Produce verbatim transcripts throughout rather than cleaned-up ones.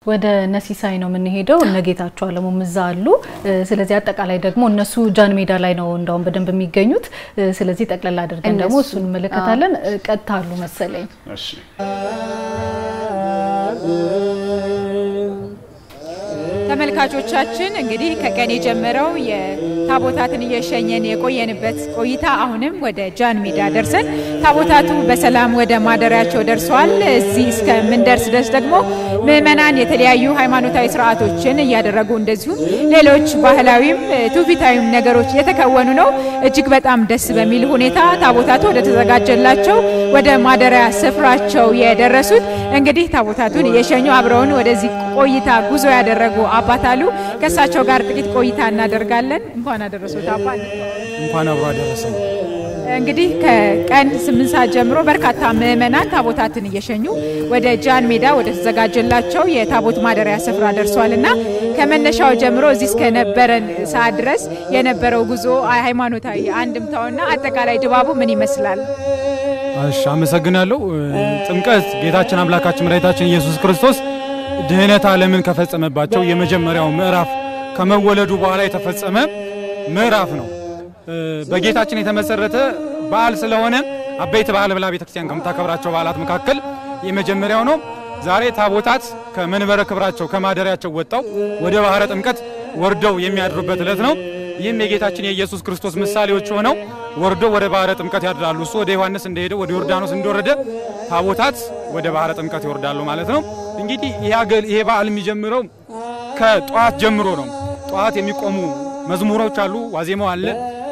ወደ ነሲሳይ ነው የምንሄደው ነጌታቸው አለሙ ምዛሉ ስለዚህ አጠቃላይ ደግሞ እነሱ ጃን ሜዳ ላይ ነው እንደው በደንብ የሚገኙት ስለዚህ ጠቅላላ አድርገን ደግሞ እሱን መለከታለን ቀጣሉ መሰለኝ እሺ ተመልካቾቻችን እንግዲህ ከቀን ጀምረው የታቦታትን እየሸኘን የቆየንበት ቆይታ አሁንም ወደ ጃን ሜዳ ደርሰን ታቦታቱ በሰላም ወደ ማደሪያቸው ደርሰዋል እዚህ እስከ ምን ደርስ ደስ ደግሞ ምእመናን የተለያዩ ሃይማኖታዊ ስርዓቶችን ያደረጉ እንደዚሁ ሌሎች ባህላዊም ቱፊታዊም ነገሮች የተከወኑ ነው እጅግ በጣም ደስ በሚል ሁኔታ ታቦታቱ ወደ ተዘጋጀላቸው ወደ ማደሪያ ስፍራቸው የደረሱት እንግዲህ ታቦታቱን እየሸኙ አብረውን ወደዚህ ቆይታ ጉዞ ያደረጉ አባታሉ ከሳቸው ጋር ጥቂት ቆይታ እናደርጋለን እንኳን አደረሱት አባ እንኳን አብሮ አደረሰን እንግዲህ ከቀን ስምንት ሰዓት ጀምሮ በርካታ ምእመናን ታቦታትን እየሸኙ ወደ ጃን ሜዳ ወደ ተዘጋጀላቸው የታቦት ማደሪያ ስፍራ ደርሷልና ከመነሻው ጀምሮ እዚህ እስከ ነበረን ሰዓት ድረስ የነበረው ጉዞ ሃይማኖታዊ አንድምታውና አጠቃላይ ድባቡ ምን ይመስላል እሺ አመሰግናለሁ ጥምቀት ጌታችን አምላካችን መድኃኒታችን ኢየሱስ ክርስቶስ ድህነት ዓለምን ከፈጸመባቸው የመጀመሪያው ምዕራፍ ከመወለዱ በኋላ የተፈጸመ ምዕራፍ ነው በጌታችን የተመሰረተ በዓል ስለሆነ አበይት በዓል ብላ ቤተክርስቲያን ከምታከብራቸው በዓላት መካከል የመጀመሪያው ነው ዛሬ ታቦታት ከመንበረ ክብራቸው ከማደሪያቸው ወጣው ወደ ባህረ ጥምቀት ወርደው የሚያድሩበት ዕለት ነው ይህም የጌታችን የኢየሱስ ክርስቶስ ምሳሌዎች ሆነው ወርዶ ወደ ባህረ ጥምቀት ያድራሉ እሱ ወደ ዮሐንስ እንደሄደ ወደ ዮርዳኖስ እንደወረደ ታቦታት ወደ ባህረ ጥምቀት ይወርዳሉ ማለት ነው እንግዲህ ይሄ በዓል የሚጀምረው ከጧት ጀምሮ ነው ጧት የሚቆሙ መዝሙሮች አሉ ዋዜማው አለ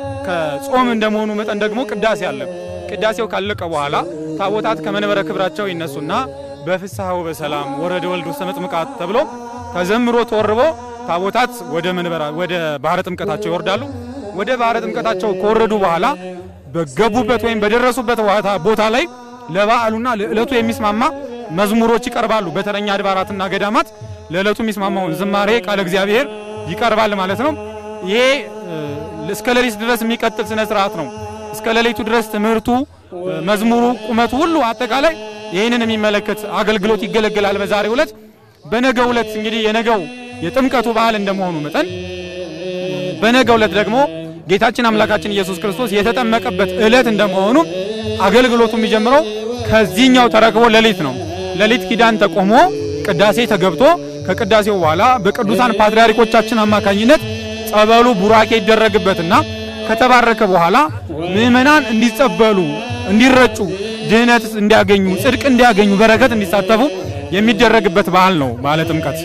ከጾም እንደመሆኑ መጠን ደግሞ ቅዳሴ አለ ቅዳሴው ካለቀ በኋላ ታቦታት ከመንበረ ክብራቸው ይነሱና በፍስሐው በሰላም ወረደ ወልድ ውስተ መጥምቃት ተብሎ ተዘምሮ ተወርቦ ታቦታት ወደ መንበራ ወደ ባህረ ጥምቀታቸው ይወርዳሉ ወደ ባህረ ጥምቀታቸው ከወረዱ በኋላ በገቡበት ወይም በደረሱበት ቦታ ላይ ለበዓሉና ለዕለቱ የሚስማማ መዝሙሮች ይቀርባሉ በተለኛ አድባራትና ገዳማት ለዕለቱ የሚስማማው ዝማሬ ቃለ እግዚአብሔር ይቀርባል ማለት ነው ይሄ እስከ ሌሊት ድረስ የሚቀጥል ስነ ስርዓት ነው እስከ ሌሊቱ ድረስ ትምህርቱ መዝሙሩ ቁመቱ ሁሉ አጠቃላይ ይሄንን የሚመለከት አገልግሎት ይገለገላል በዛሬው ዕለት በነገው ዕለት እንግዲህ የነገው የጥምቀቱ በዓል እንደመሆኑ መጠን በነገው ዕለት ደግሞ ጌታችን አምላካችን ኢየሱስ ክርስቶስ የተጠመቀበት ዕለት እንደመሆኑ አገልግሎቱ የሚጀምረው ከዚህኛው ተረክቦ ሌሊት ነው ሌሊት ኪዳን ተቆሞ ቅዳሴ ተገብቶ ከቅዳሴው በኋላ በቅዱሳን ፓትርያርኮቻችን አማካኝነት ጸበሉ ቡራኬ ይደረግበትና ከተባረከ በኋላ ምእመናን እንዲጸበሉ እንዲረጩ ድህነት እንዲያገኙ ጽድቅ እንዲያገኙ በረከት እንዲሳተፉ የሚደረግበት በዓል ነው በዓለ ጥምቀት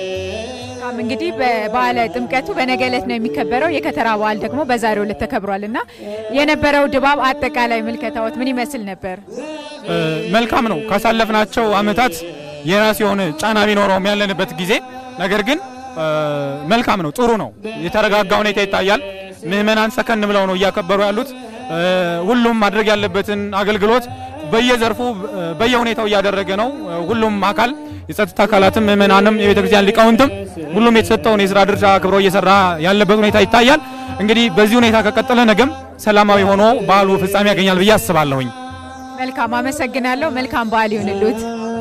እንግዲህ በበዓለ ጥምቀቱ በነገለት ነው የሚከበረው የከተራ በዓል ደግሞ በዛሬው ዕለት ተከብሯልና የነበረው ድባብ አጠቃላይ መልከታውት ምን ይመስል ነበር መልካም ነው ካሳለፍናቸው አመታት የራስ የሆነ ጫና ቢኖረውም ያለንበት ጊዜ ነገር ግን መልካም ነው ጥሩ ነው የተረጋጋ ሁኔታ ይታያል ምእመናን ሰከን ብለው ነው ያከበሩ ያሉት ሁሉም ማድረግ ያለበትን አገልግሎት በየዘርፉ በየሁኔታው ያደረገ ነው ሁሉም አካል የጸጥታ አካላትም ምእመናንም የቤተክርስቲያን ሊቃውንትም ሁሉም የተሰጠውን የሥራ ድርሻ አክብሮ እየሰራ ያለበት ሁኔታ ይታያል እንግዲህ በዚህ ሁኔታ ከቀጠለ ነገም ሰላማዊ ሆኖ በዓሉ ፍጻሜ ያገኛል ብዬ አስባለሁኝ መልካም አመሰግናለሁ መልካም በዓል ይሁንልዎት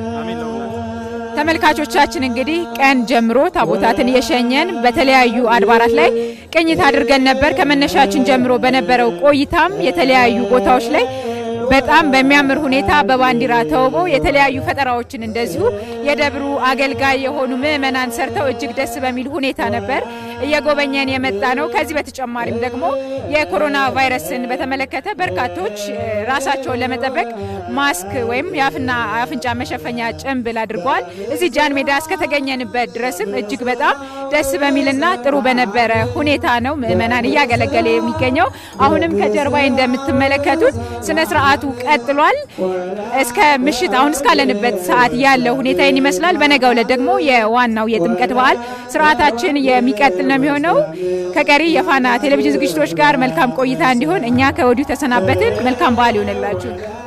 ተመልካቾቻችን እንግዲህ ቀን ጀምሮ ታቦታትን የሸኘን በተለያዩ አድባራት ላይ ቅኝት አድርገን ነበር ከመነሻችን ጀምሮ በነበረው ቆይታም የተለያዩ ቦታዎች ላይ በጣም በሚያምር ሁኔታ በባንዲራ ተውቦ የተለያዩ ፈጠራዎችን እንደዚሁ የደብሩ አገልጋይ የሆኑ ምእመናን ሰርተው እጅግ ደስ በሚል ሁኔታ ነበር እየጎበኘን የመጣ ነው ከዚህ በተጨማሪም ደግሞ የኮሮና ቫይረስን በተመለከተ በርካቶች ራሳቸውን ለመጠበቅ ማስክ ወይም ያፍና አፍንጫ መሸፈኛ ጭንብል አድርገዋል እዚህ ጃን ሜዳ እስከ ተገኘንበት ድረስም እጅግ በጣም ደስ በሚልና ጥሩ በነበረ ሁኔታ ነው ምእመናን ያገለገለ የሚገኘው አሁንም ከጀርባዬ እንደምትመለከቱት ስነ ስርዓቱ ቀጥሏል እስከ ምሽት አሁን እስካለንበት ሰዓት ያለው ሁኔታ ይመስላል በነገው ዕለት ደግሞ የዋናው የጥምቀት በዓል ስርዓታችን የሚቀጥል ነው የሚሆነው ከቀሪ የፋና ቴሌቪዥን ዝግጅቶች ጋር መልካም ቆይታ እንዲሆን እኛ ከወዲሁ ተሰናበትን መልካም በዓል ይሁንላችሁ